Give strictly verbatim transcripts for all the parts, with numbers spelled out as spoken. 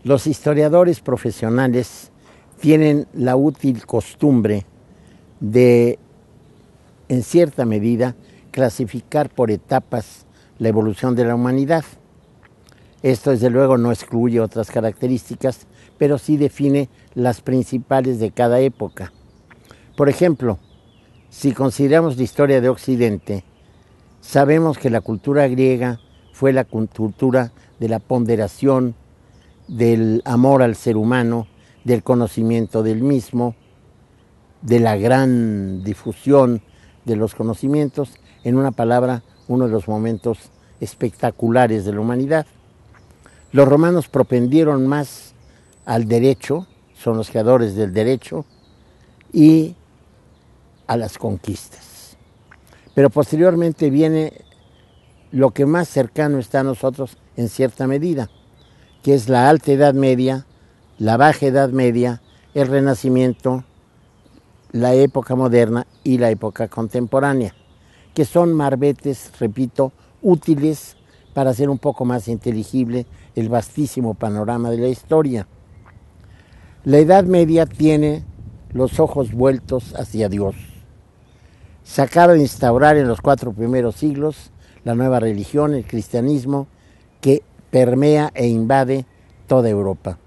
Los historiadores profesionales tienen la útil costumbre de, en cierta medida, clasificar por etapas la evolución de la humanidad. Esto, desde luego, no excluye otras características, pero sí define las principales de cada época. Por ejemplo, si consideramos la historia de Occidente, sabemos que la cultura griega fue la cultura de la ponderación, del amor al ser humano, del conocimiento del mismo, de la gran difusión de los conocimientos, en una palabra, uno de los momentos espectaculares de la humanidad. Los romanos propendieron más al derecho, son los creadores del derecho, y a las conquistas. Pero posteriormente viene lo que más cercano está a nosotros en cierta medida, que es la Alta Edad Media, la Baja Edad Media, el Renacimiento, la época moderna y la época contemporánea, que son marbetes, repito, útiles para hacer un poco más inteligible el vastísimo panorama de la historia. La Edad Media tiene los ojos vueltos hacia Dios. Se acaba de instaurar en los cuatro primeros siglos la nueva religión, el cristianismo, que permea e invade toda Europa.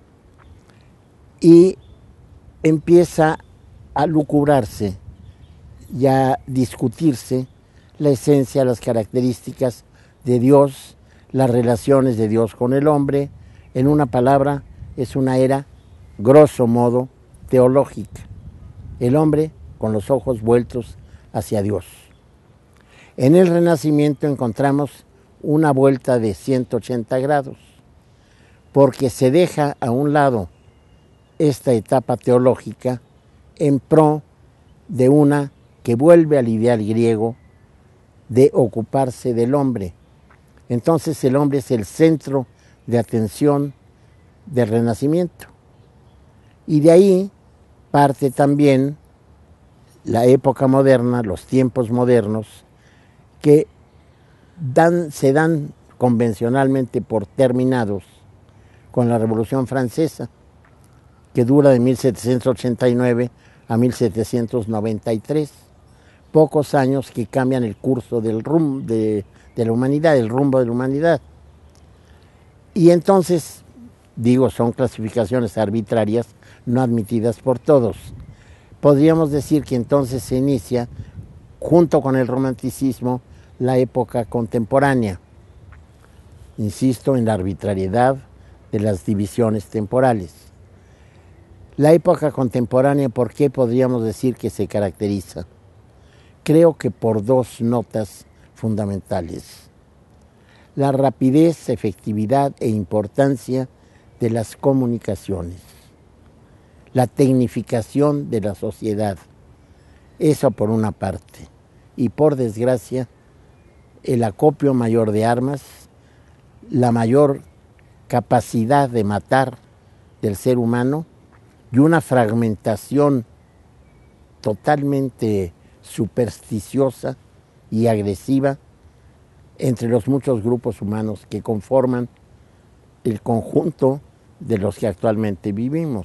Y empieza a lucubrarse y a discutirse la esencia, las características de Dios, las relaciones de Dios con el hombre. En una palabra, es una era, grosso modo, teológica. El hombre con los ojos vueltos hacia Dios. En el Renacimiento encontramos una vuelta de ciento ochenta grados, porque se deja a un lado esta etapa teológica en pro de una que vuelve al ideal griego de ocuparse del hombre. Entonces el hombre es el centro de atención del Renacimiento. Y de ahí parte también la época moderna, los tiempos modernos, que dan, se dan convencionalmente por terminados con la Revolución Francesa, que dura de mil setecientos ochenta y nueve a mil setecientos noventa y tres. Pocos años que cambian el curso del rumbo de, de la humanidad, el rumbo de la humanidad. Y entonces, digo, son clasificaciones arbitrarias, no admitidas por todos. Podríamos decir que entonces se inicia, junto con el romanticismo, la época contemporánea. Insisto en la arbitrariedad de las divisiones temporales. La época contemporánea, ¿por qué podríamos decir que se caracteriza? Creo que por dos notas fundamentales. La rapidez, efectividad e importancia de las comunicaciones. La tecnificación de la sociedad. Eso por una parte. Y por desgracia, el acopio mayor de armas, la mayor capacidad de matar del ser humano y una fragmentación totalmente supersticiosa y agresiva entre los muchos grupos humanos que conforman el conjunto de los que actualmente vivimos.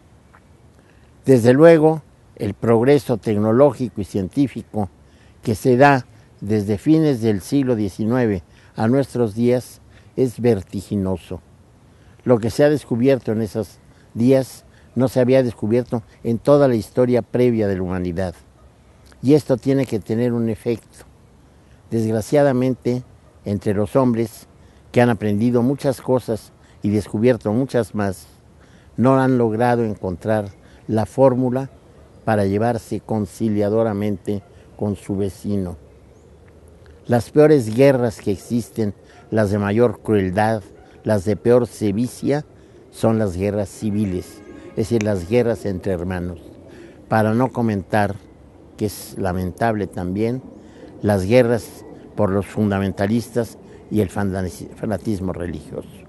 Desde luego, el progreso tecnológico y científico que se da desde fines del siglo diecinueve a nuestros días es vertiginoso. Lo que se ha descubierto en esos días no se había descubierto en toda la historia previa de la humanidad. Y esto tiene que tener un efecto. Desgraciadamente, entre los hombres que han aprendido muchas cosas y descubierto muchas más, no han logrado encontrar la fórmula para llevarse conciliadoramente con su vecino. Las peores guerras que existen, las de mayor crueldad, las de peor sevicia, son las guerras civiles, es decir, las guerras entre hermanos. Para no comentar, que es lamentable también, las guerras por los fundamentalistas y el fanatismo religioso.